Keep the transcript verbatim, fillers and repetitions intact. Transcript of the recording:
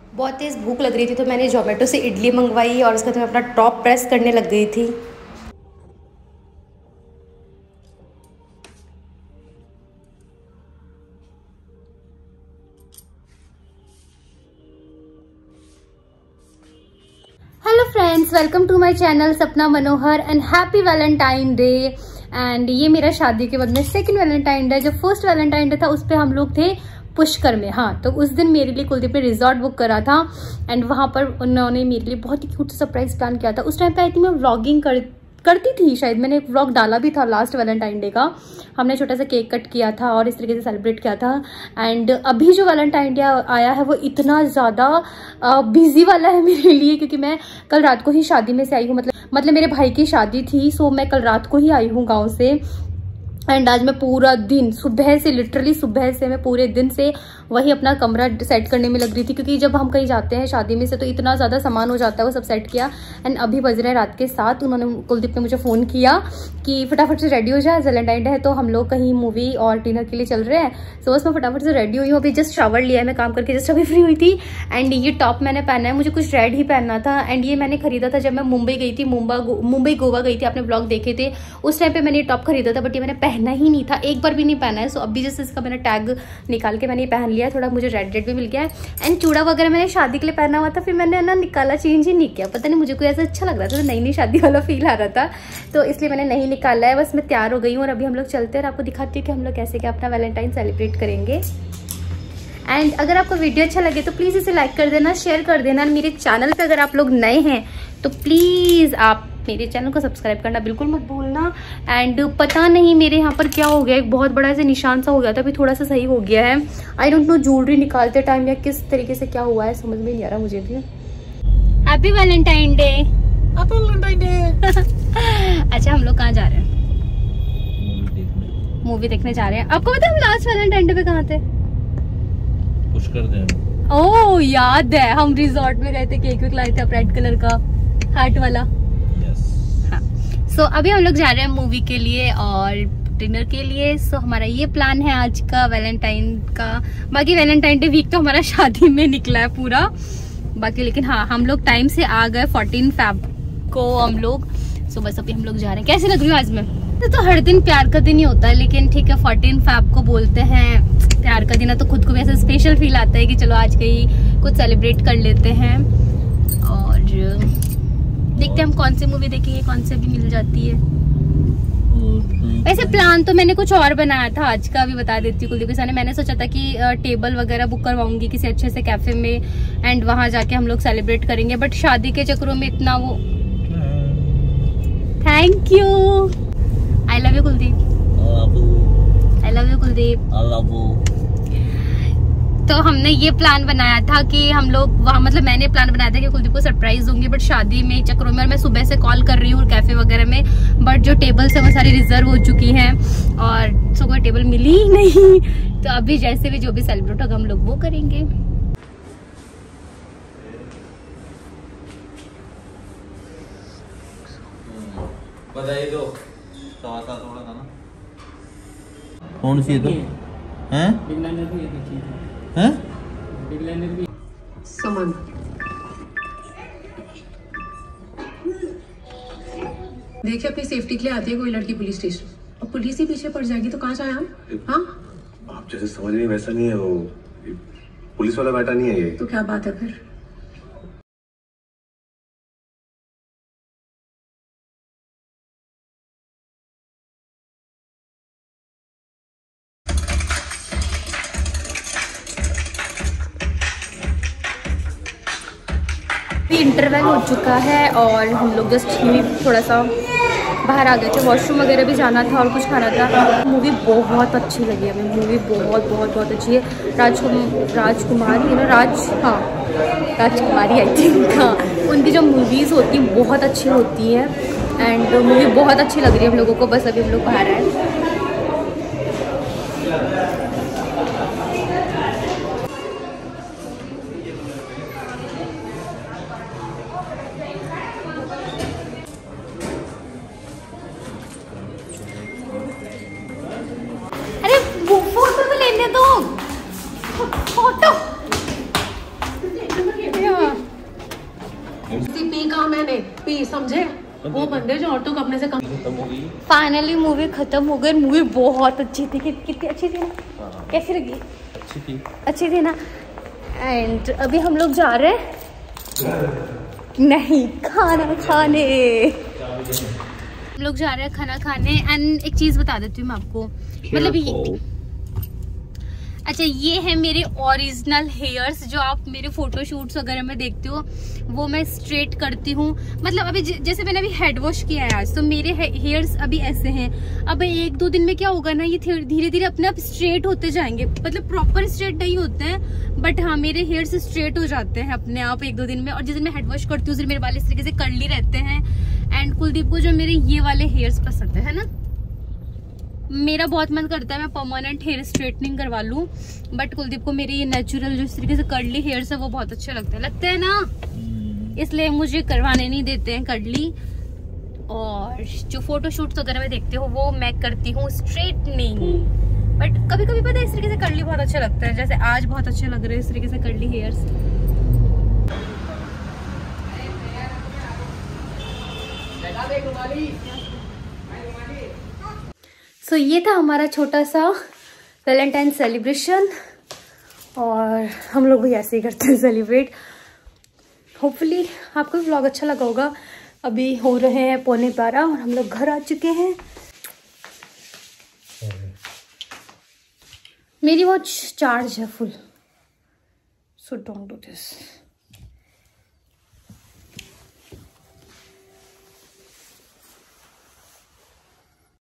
बहुत तेज़ भूख लग रही थी तो मैंने जोमेटो से इडली मंगवाई और उसके बाद मैं अपना टॉप प्रेस करने लग गई थी। Hello friends, welcome to my channel Sapna Manohar and happy Valentine day. एंड ये मेरा शादी के बाद में सेकंड वैलेंटाइन डे। जो फर्स्ट वैलेंटाइन डे था उस पर हम लोग थे पुष्कर में। हाँ, तो उस दिन मेरे लिए कुलदीप ने रिजॉर्ट बुक करा था एंड वहाँ पर उन्होंने मेरे लिए बहुत ही क्यूट सरप्राइज प्लान किया था। उस टाइम पे आई थी मैं व्लॉगिंग कर करती थी, शायद मैंने एक व्लॉग डाला भी था लास्ट वैलेंटाइन डे का। हमने छोटा सा केक कट किया था और इस तरीके से सेलिब्रेट किया था। एंड अभी जो वैलेंटाइन डे आया है वो इतना ज़्यादा बिजी वाला है मेरे लिए, क्योंकि मैं कल रात को ही शादी में से आई हूँ। मतलब मतलब मेरे भाई की शादी थी, सो मैं कल रात को ही आई हूँ गाँव से। एंड आज मैं पूरा दिन सुबह से, लिटरली सुबह से मैं पूरे दिन से वही अपना कमरा सेट करने में लग रही थी, क्योंकि जब हम कहीं जाते हैं शादी में से तो इतना ज़्यादा सामान हो जाता है। वो सब सेट किया एंड अभी बज रहे हैं रात के सात। उन्होंने, कुलदीप ने मुझे फ़ोन किया कि फटाफट से रेडी हो जाए, वैलेंटाइन डे है तो हम लोग कहीं मूवी और डिनर के लिए चल रहे हैं। सो बस मैं फटाफट से रेडी हुई हूँ। अभी जस्ट शावर लिया है, मैं काम करके जस्ट अभी फ्री हुई थी। एंड ये टॉप मैंने पहना है, मुझे कुछ रेड ही पहनना था। एंड ये मैंने खरीदा था जब मैं मुंबई गई थी, मुंबई मुंबई गोवा गई थी। आपने ब्लॉग देखे थे, उस टाइम पे मैंने ये टॉप खरीदा था, बट ये मैंने पहना ही नहीं था, एक बार भी नहीं पहना है। सो अभी जैसे इसका मैंने टैग निकाल के मैंने ये पहन लिया। थोड़ा मुझे रेड रेड भी मिल गया है। एंड चूड़ा वगैरह मैंने शादी के लिए पहना हुआ था, फिर मैंने ना निकाला, चेंज ही नहीं किया। पता नहीं मुझे कोई ऐसा अच्छा लग रहा था, तो नई नई शादी वाला फील आ रहा था, तो इसलिए मैंने नहीं निकाला है। बस मैं तैयार हो गई हूँ और अभी हम लोग चलते हैं और आपको दिखाती हूँ कि हम लोग कैसे क्या अपना वैलेंटाइन सेलिब्रेट करेंगे। एंड अगर आपको वीडियो अच्छा लगे तो प्लीज़ इसे लाइक कर देना, शेयर कर देना। मेरे चैनल पे अगर आप लोग नए हैं तो प्लीज़ आप मेरे चैनल को सब्सक्राइब करना बिल्कुल मत भूलना। एंड पता नहीं मेरे यहाँ पर क्या हो गया, एक बहुत बड़ा ऐसे निशान सा हो गया था, अभी थोड़ा सा सही हो गया है। आई डोंट नो ज्वेलरी निकालते टाइम या किस तरीके से क्या हुआ है, समझ में नहीं आ रहा मुझे भी। Happy Valentine day. Happy Valentine day. अच्छा, हम लोग कहाँ जा रहे हैं? मूवी देखने जा रहे हैं। आपको पता है हम लास्ट वैलेंटाइन डे पे कहाँ थे? पुष्कर डैम। ओह, याद है, हम रिजॉर्ट में गए थे, केक वेक लाए थे, रेड कलर का हार्ट वाला। हाँ, सो so, अभी हम लोग जा रहे हैं मूवी के लिए और डिनर के लिए। सो so, हमारा ये प्लान है आज का वैलेंटाइन का। बाकी वैलेंटाइन डे वीक तो हमारा शादी में निकला है पूरा बाकी, लेकिन हाँ हम लोग टाइम से आ गए फोर्टीन फेब को हम लोग। सो so, बस अभी हम लोग जा रहे हैं। कैसे लग रही हूँ आज मैं? तो हर दिन प्यार का दिन ही होता है, लेकिन ठीक है, फोर्टीन फेब को बोलते हैं प्यार का दिन है, तो खुद को भी ऐसा स्पेशल फील आता है कि चलो आज कहीं कुछ सेलिब्रेट कर लेते हैं। और देखते हैं हम कौन सी मूवी देखेंगे, कौन सी भी मिल जाती है। वैसे प्लान तो मैंने कुछ और बनाया था आज का, अभी बता देती हूँ कुलदीप के सामने। मैंने सोचा था कि टेबल वगैरह बुक करवाऊंगी किसी अच्छे से कैफे में एंड वहां जाके हम लोग सेलिब्रेट करेंगे, बट शादी के चक्करों में इतना वो। Thank you, I love you Kuldeep, I love you Kuldeep, I love you. तो हमने ये प्लान बनाया था कि हम लोग वहाँ, मतलब मैंने प्लान बनाया था कि कुलदीप को सरप्राइज दूंगी, बट शादी में चक्करों में मैं सुबह से कॉल कर रही हूँ कैफे वगैरह में, बट जो टेबल्स है वो सारी रिजर्व हो चुकी हैं और सो कोई टेबल मिली ही नहीं। तो अभी जैसे भी जो भी सेलिब्रेट होगा हम लोग वो करेंगे। बधाई दो। थोड़ा था ना, कौन सी है तो हैं? हैं? समन देखिए, अपनी सेफ्टी के लिए आती है कोई लड़की पुलिस स्टेशन और पुलिस ही पीछे पड़ जाएगी तो कहाँ जाए हम? हाँ, आप जैसे समझ रही हैं वैसा नहीं है, वो पुलिस वाला बैठा नहीं है ये। तो क्या बात है फिर? इंटरवल हो चुका है और हम लोग जस्ट ही थोड़ा सा बाहर आ गए थे, वॉशरूम वगैरह भी जाना था और कुछ खाना था। मूवी बहुत अच्छी लगी हमें, मूवी बहुत बहुत बहुत अच्छी है। राजकुमार राजकुमारी है ना, राज हाँ राजकुमारी आई थिंक, हाँ, उनकी जो मूवीज़ होती हैं बहुत अच्छी होती हैं एंड मूवी बहुत अच्छी लग रही है हम लोगों को। बस अभी हम लोग बाहर आए। फोटो पी कहा मैंने, पी समझे, वो बंदे जो ऑटो अपने से कम। फाइनली मूवी खत्म हो गई। मूवी बहुत अच्छी थी। कि, कितनी अच्छी थी ना? कैसी लगी? अच्छी थी, अच्छी थी ना। एंड अभी हम लोग जा रहे हैं नहीं खाना खाने। हम लोग जा रहे हैं खाना खाने। एंड एक चीज बता देती हूँ मैं आपको, मतलब ये, अच्छा ये है मेरे ओरिजिनल हेयर्स जो आप मेरे फोटोशूट्स वगैरह में देखते हो, वो मैं स्ट्रेट करती हूँ। मतलब अभी जैसे मैंने अभी हेड वॉश किया है आज, तो मेरे हेयर्स अभी ऐसे हैं। अब एक दो दिन में क्या होगा ना, ये धीरे धीरे अपने आप स्ट्रेट होते जाएंगे। मतलब प्रॉपर स्ट्रेट नहीं होते हैं, बट हाँ मेरे हेयर्स स्ट्रेट हो जाते हैं अपने आप एक दो दिन में। और जिस दिन मैं हेड वॉश करती हूँ उस दिन मेरे बाल इस तरीके से कर्ली रहते हैं। एंड कुलदीप को जो मेरे ये वाले हेयर्स पसंद है, है ना। मेरा बहुत मन करता है मैं परमानेंट हेयर स्ट्रेटनिंग करवा लूं, बट कुलदीप को मेरे ये नेचुरल जो इस तरीके से कर्ली हेयर्स है वो बहुत अच्छे लगते हैं, लगते हैं ना, इसलिए मुझे करवाने नहीं देते हैं कर्ली। और जो फोटोशूट्स वगैरह में देखते हो वो मैं करती हूँ स्ट्रेटनिंग, बट कभी कभी पता है इस तरीके से कर्ली बहुत अच्छा लगता है। जैसे आज बहुत अच्छे लग रहे हैं इस तरीके से कर्ली हेयर्स। सो so, ये था हमारा छोटा सा वैलेंटाइन सेलिब्रेशन, और हम लोग भी ऐसे ही करते हैं सेलिब्रेट। होपफुली आपको भी व्लॉग अच्छा लगा होगा। अभी हो रहे हैं पौने बारह और हम लोग घर आ चुके हैं। मेरी वॉच चार्ज है full, so don't do this.